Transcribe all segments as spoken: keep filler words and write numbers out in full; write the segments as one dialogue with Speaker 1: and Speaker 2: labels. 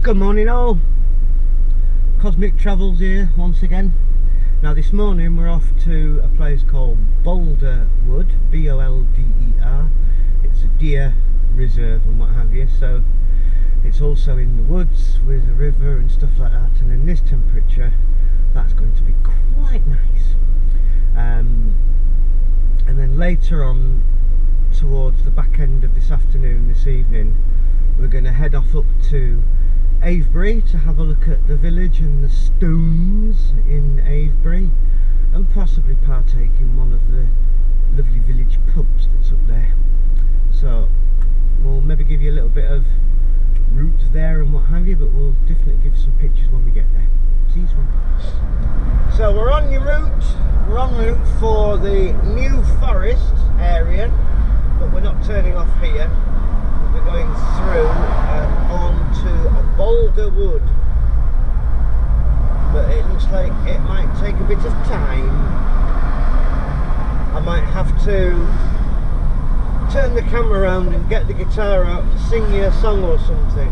Speaker 1: Good morning all, Cosmic Travels here once again. Now this morning we're off to a place called Bolderwood, B O L D E R. It's a deer reserve and what have you, so it's also in the woods with a river and stuff like that, and in this temperature that's going to be quite nice. Um, and then later on, towards the back end of this afternoon, this evening, we're going to head off up to Avebury to have a look at the village and the stones in Avebury, and possibly partake in one of the lovely village pubs that's up there. So we'll maybe give you a little bit of route there and what have you, but we'll definitely give you some pictures when we get there. See you soon. So we're on your route, we're en route for the New Forest area, but we're not turning off here. We're going through and on to a Bolderwood, but it looks like it might take a bit of time. I might have to turn the camera around and get the guitar out and sing you a song or something.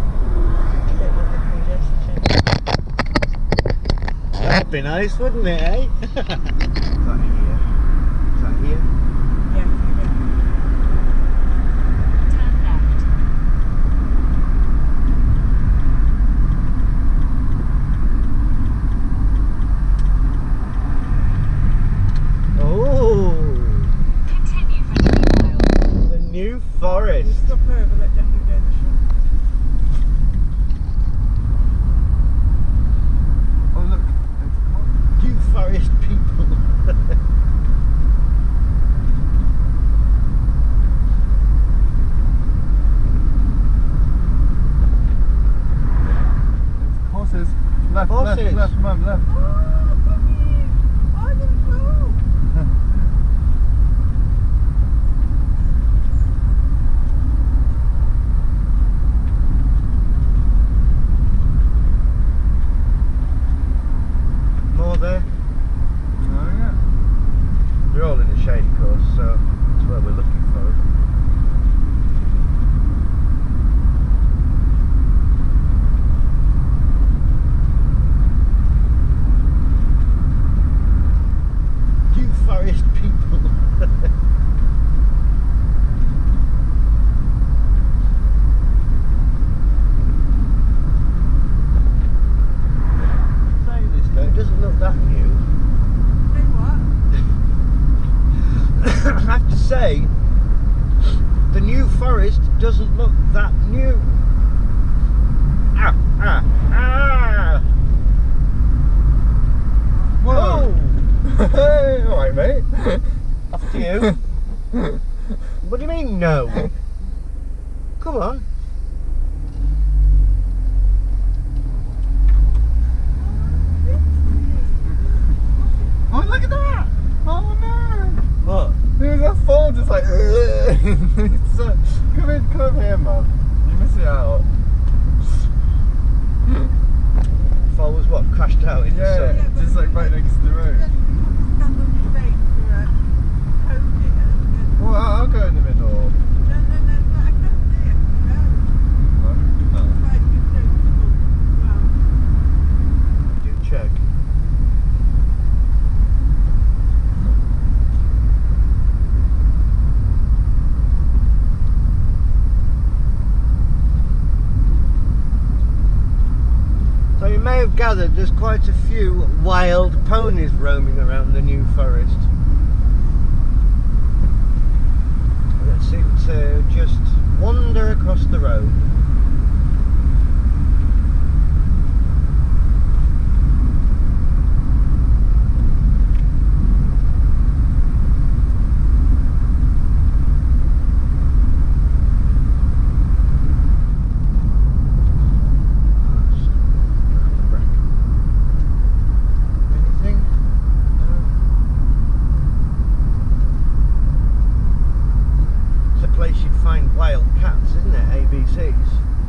Speaker 1: That'd be nice, wouldn't it, eh? Is that here? Is that here?
Speaker 2: Yeah.
Speaker 1: Forest.
Speaker 2: Stop over, let Jackie go in the shop.
Speaker 1: Oh look, New Forest people.
Speaker 3: It's horses. Left,
Speaker 1: horses.
Speaker 3: left, left, mum, left.
Speaker 2: Oh, puppies! I didn't know.
Speaker 1: There.
Speaker 3: Oh yeah.
Speaker 1: They're all in the shade, of course, so that's where we're looking for. New Forest people. It doesn't look that new.
Speaker 2: Say what?
Speaker 1: I have to say, the New Forest doesn't look that new. Ah, ah, ah!
Speaker 3: Whoa! Hey, alright, mate.
Speaker 1: After you. What do you mean, no? Come on.
Speaker 3: Oh, look at that! Oh no!
Speaker 1: What?
Speaker 3: There was a fall just like. So, come in, come here, mum. You miss it out.
Speaker 1: Fall was what? Crashed out in
Speaker 3: Yeah,
Speaker 1: the sun?
Speaker 3: just like right next to the road.
Speaker 2: Stand on your face for a coat it.
Speaker 3: Well, I'll go in the middle.
Speaker 2: No, no, no, no, I can't see it. No.
Speaker 3: Oh.
Speaker 2: Right, you don't. Well.
Speaker 1: Do check. So you may have gathered there's quite a few wild ponies roaming around the New Forest that seem to just wander across the road. Place you'd find wild cats, isn't it? A B Cs.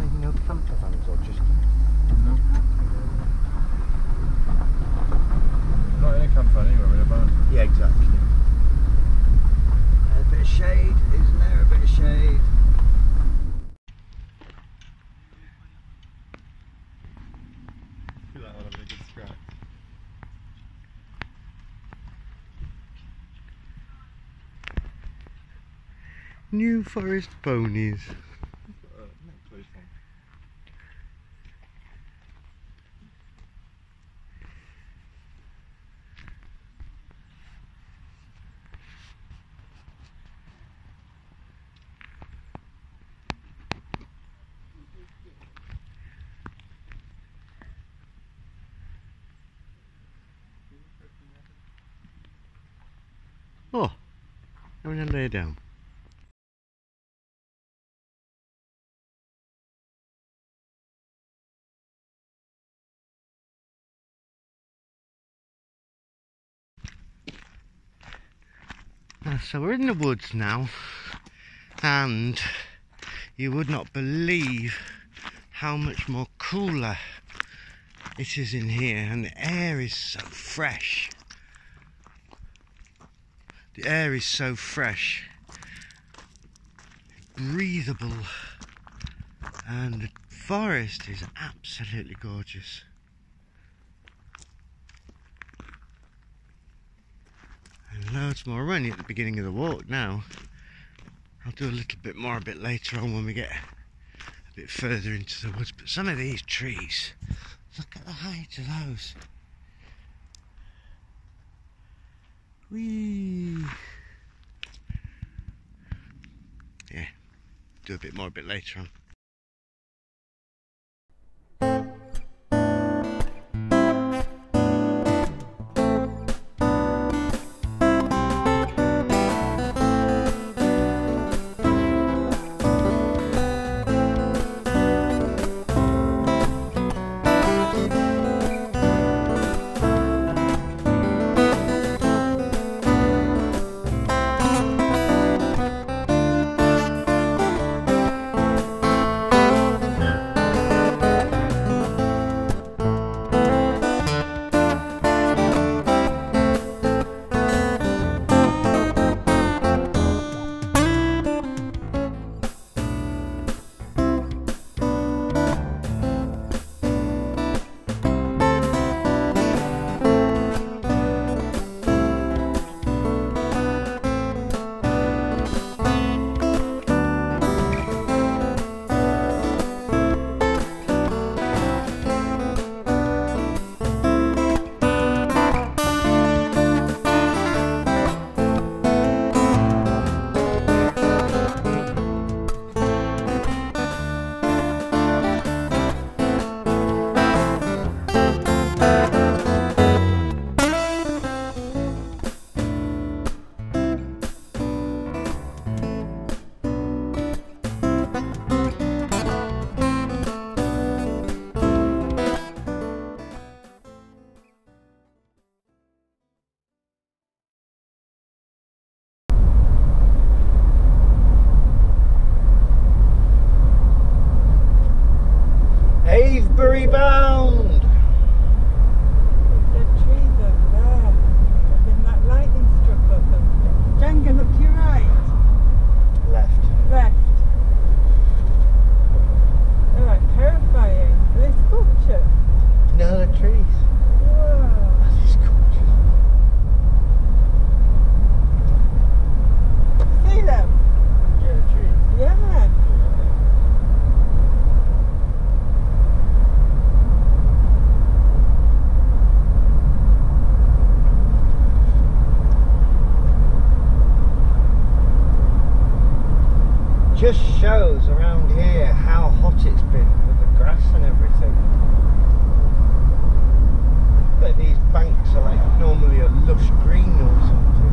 Speaker 1: no campervans or just...
Speaker 3: No. Not in a campervan anyway, with a van.
Speaker 1: Yeah, exactly. A bit of shade, isn't there? A bit of shade.
Speaker 3: That one having a good scratch.
Speaker 1: New Forest ponies.
Speaker 3: Uh, not close one.
Speaker 1: Oh, I'm going to lay down. Uh, so we're in the woods now, and you would not believe how much more cooler it is in here, and the air is so fresh. The air is so fresh, breathable, and the forest is absolutely gorgeous. And loads more. We're only at the beginning of the walk now. I'll do a little bit more a bit later on when we get a bit further into the woods. But some of these trees, look at the height of those. Whee! Yeah, do a bit more a bit later on. Silbury bound.
Speaker 2: The trees over there. I've been like lightning struck or something. Jenga, look to your right.
Speaker 1: Left.
Speaker 2: Left. They're like terrifying. Are they sculptures?
Speaker 1: No, the trees.
Speaker 2: Whoa.
Speaker 1: That is gorgeous.
Speaker 2: See them?
Speaker 3: Yeah, the trees.
Speaker 2: Yeah.
Speaker 1: Just shows around here how hot it's been with the grass and everything. But these banks are like normally a lush green or something.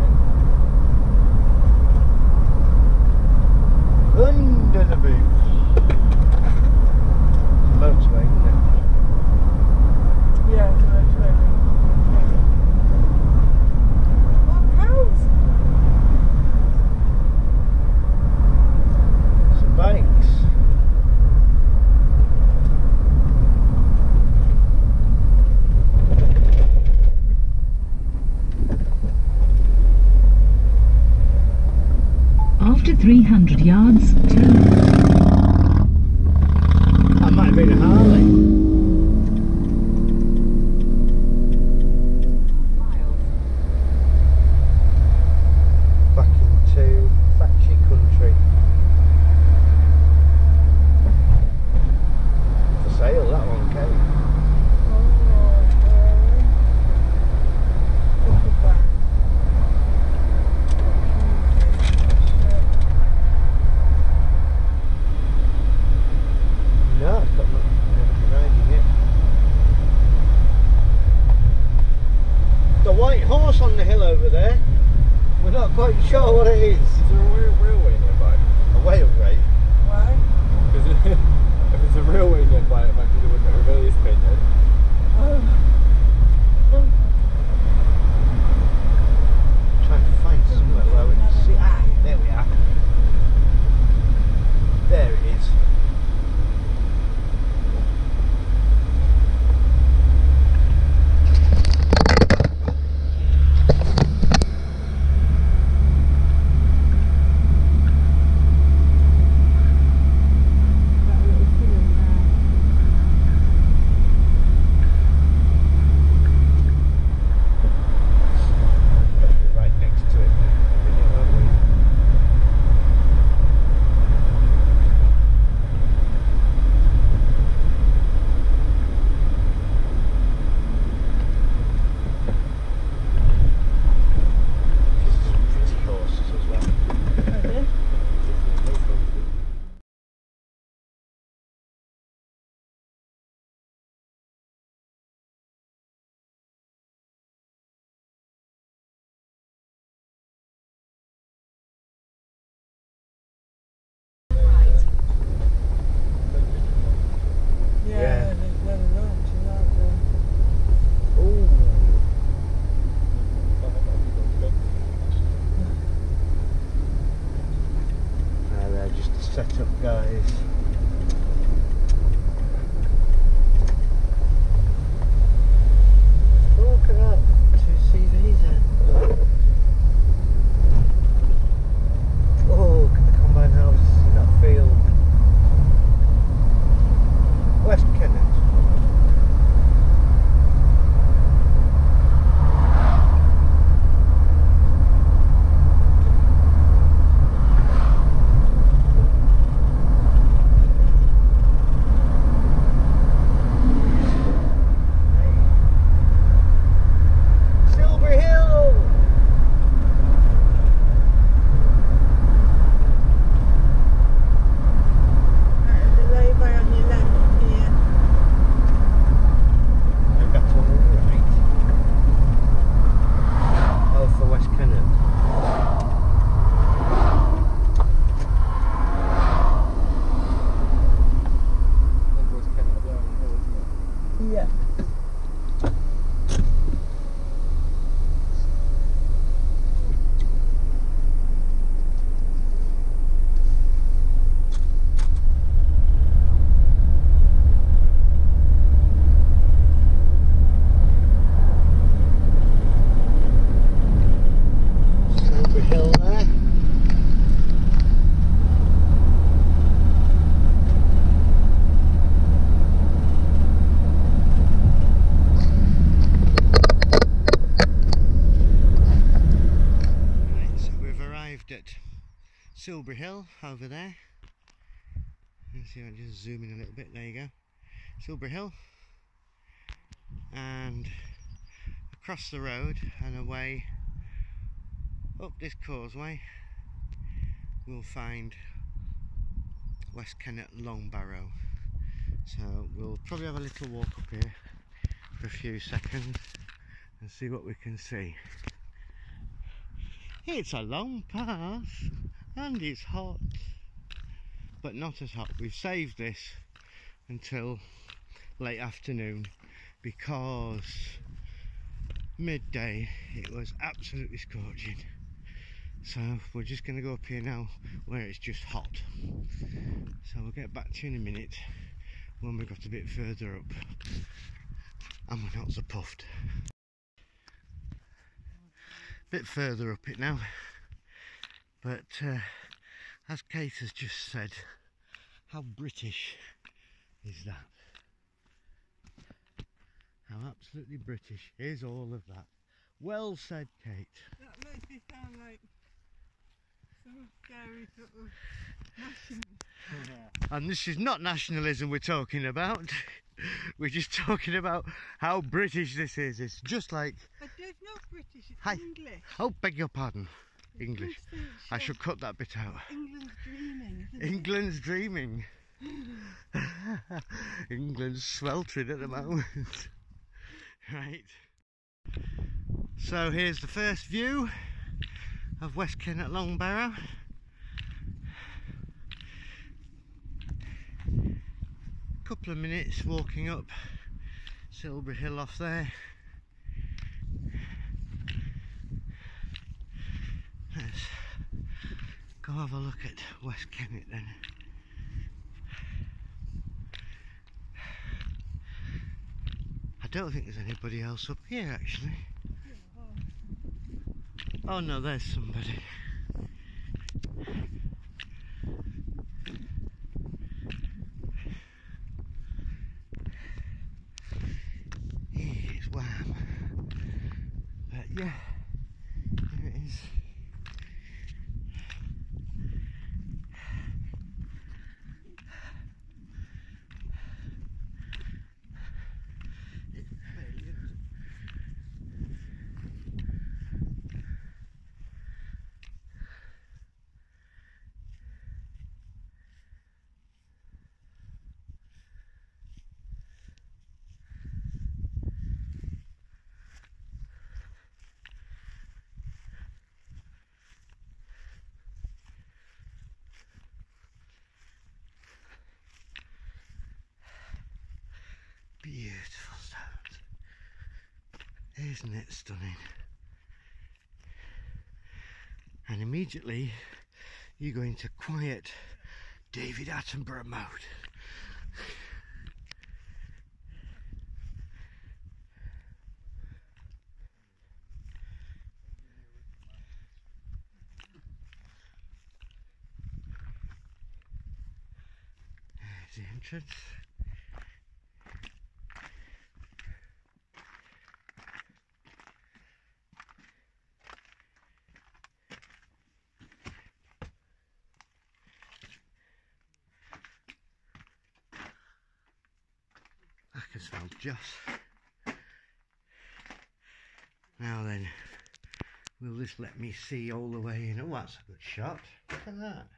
Speaker 1: Under the boots. Motorway, isn't it?
Speaker 2: Yeah, that's right. Oh, cows!
Speaker 1: Some bikes.
Speaker 4: yards, turn.
Speaker 1: That might have been a Harley. Back into Thatchy country. For sale, that one, Kate. No, I've got nobody riding it. The white horse on the hill over there. We're not quite sure what it is.
Speaker 3: Is there a rail railway nearby?
Speaker 1: A whaleway.
Speaker 2: Why?
Speaker 3: Because if there's a railway nearby, it might be the one that Rebellious painted.
Speaker 2: Oh.
Speaker 1: Trying to find somewhere where we can see. Ah, there we are. There it is. Right next to it now, in a minute, aren't we? These are some pretty horses as well.
Speaker 2: Okay. Yeah,
Speaker 1: Yeah.
Speaker 2: there's no launches, aren't there?
Speaker 1: Ooh. Ah, they're just the setup guys. Oh, look at that. Two C Vs there. Oh, look at the combine houses in that field. West Kennet. Silbury Hill!
Speaker 2: Right, there's a lay-by on your left here.
Speaker 1: And back on the right. Oh, for West Kennet.
Speaker 3: That was kind of down the hill, isn't it?
Speaker 2: Yeah.
Speaker 1: Silbury Hill there. Right, so we've arrived at Silbury Hill over there. Let's see, I'll just zoom in a little bit. There you go. Silbury Hill. And across the road and away up this causeway we'll find West Kennet Longbarrow. So we'll probably have a little walk up here for a few seconds and see what we can see. It's a long path and it's hot, but not as hot. We've saved this until late afternoon because midday it was absolutely scorching. So we're just going to go up here now where it's just hot. So we'll get back to you in a minute when we got a bit further up and we're not so puffed. Bit further up it now, but uh, As Kate has just said, how British is that? How absolutely British is all of that. Well said, Kate.
Speaker 2: That makes me sound like some scary sort of nationalist.
Speaker 3: Yeah.
Speaker 1: And this is not nationalism we're talking about. We're just talking about how British this is. It's just like...
Speaker 2: But there's no British, it's
Speaker 1: Hi.
Speaker 2: English.
Speaker 1: Oh, beg your pardon. English.
Speaker 2: English,
Speaker 1: I should cut that bit out.
Speaker 2: England's dreaming, isn't
Speaker 1: England's dreaming. England's sweltering at the moment. Right. So here's the first view of West Kennet Longbarrow. Couple of minutes walking up Silbury Hill off there. Let's go have a look at West Kennet then. I don't think there's anybody else up here actually. Oh no, there's somebody. It's wham. But yeah, there it is. It's brilliant. Beautiful stones. Isn't it stunning? And immediately you go into quiet David Attenborough mode. There's the entrance. I can smell Joss. Now then, will this let me see all the way in? Oh, that's a good shot. Look at that.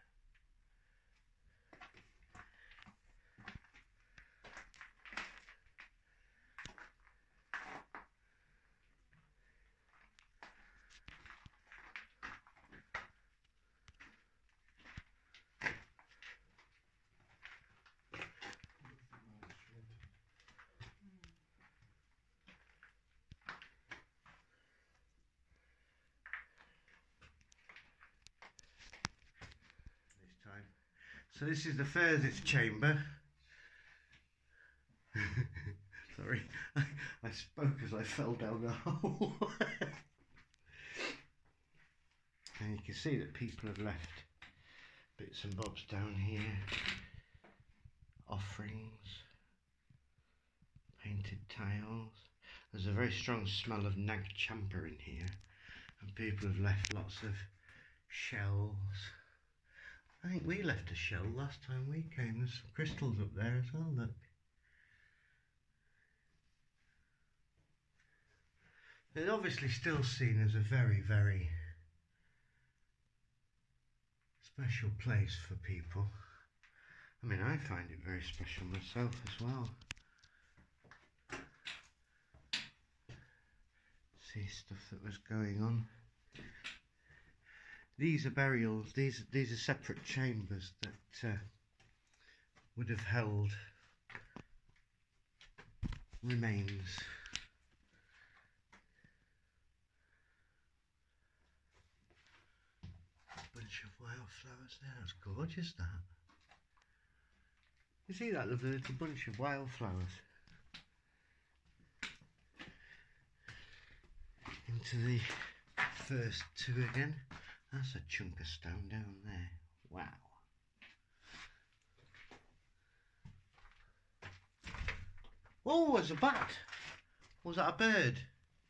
Speaker 1: Time. So this is the furthest chamber. Sorry, I, I spoke as I fell down the hole. And you can see that people have left bits and bobs down here. Offerings, painted tiles. There's a very strong smell of nag champer in here, and people have left lots of shells. I think we left a shell last time we came. There's some crystals up there as well, look. It's obviously still seen as a very, very special place for people. I mean, I find it very special myself as well. See stuff that was going on. These are burials, these, these are separate chambers that uh, would have held remains. A bunch of wildflowers there, that's gorgeous that. You see that lovely little bunch of wildflowers? Into the first two again. That's a chunk of stone down there. Wow. Oh, there's a bat. Was that a bird?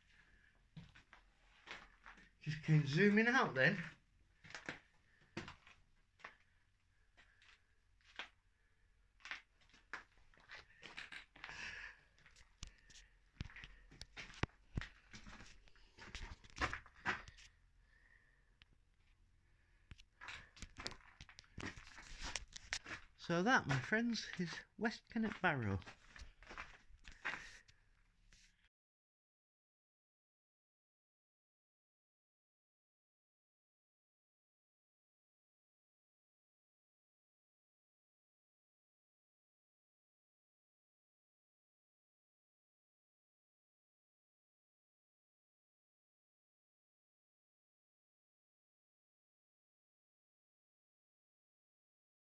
Speaker 1: Just came zooming out then. So that, my friends, is West Kennet Barrow.